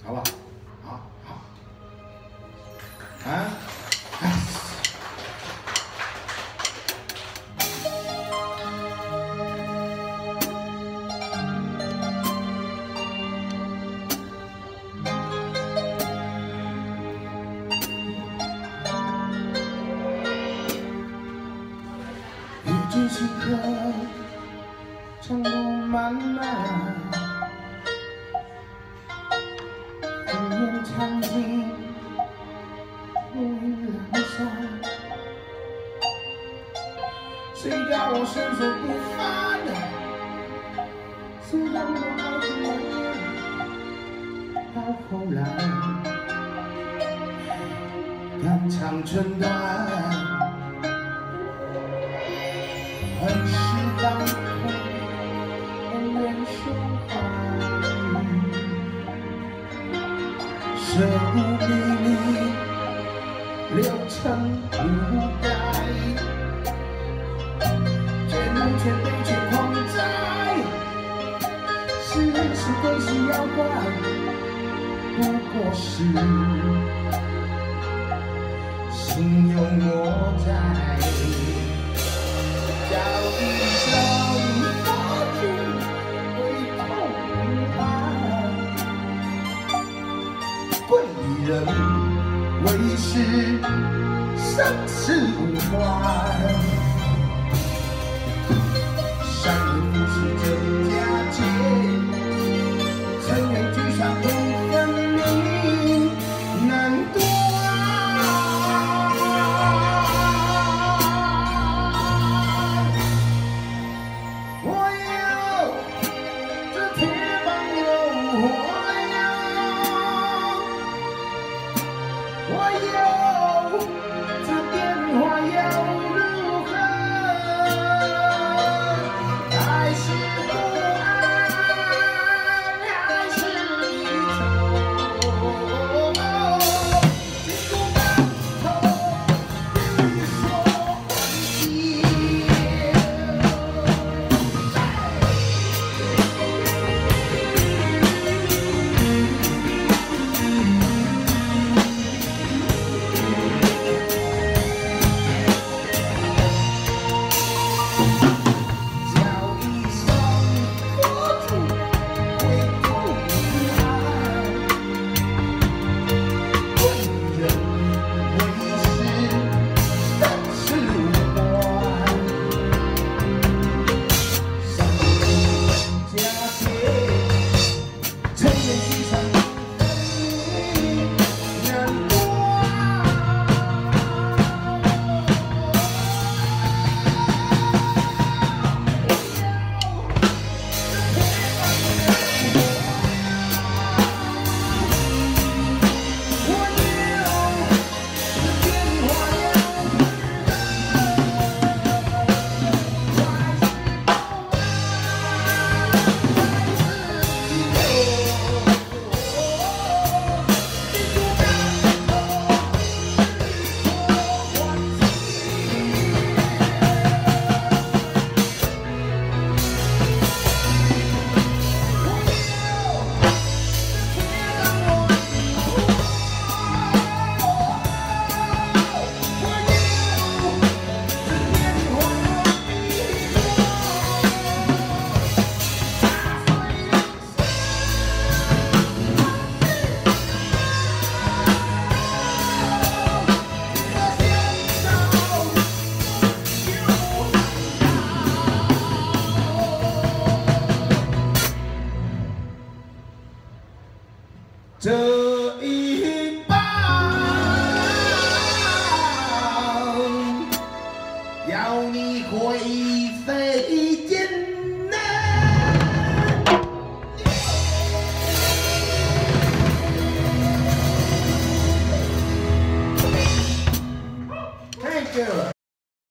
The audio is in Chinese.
好不好？好，好，啊，遇见此刻，长路漫漫。 场景无人山，谁叫我身手不凡？谁让我爱情难眠？到后来，肝肠寸断，恨是当空，恩怨胸怀。 舍不离你，流成无改。见梦却悲却狂哉，是人是鬼是妖怪，不过是心有魔债。叫一声佛祖，回头无岸。 贵人为师，生死无关。善人不是真假界，尘缘聚散不分明，难断。我有这铁棒有火。 我有这电话又如何？还是不安，还是离愁。经过半头，欲说还这。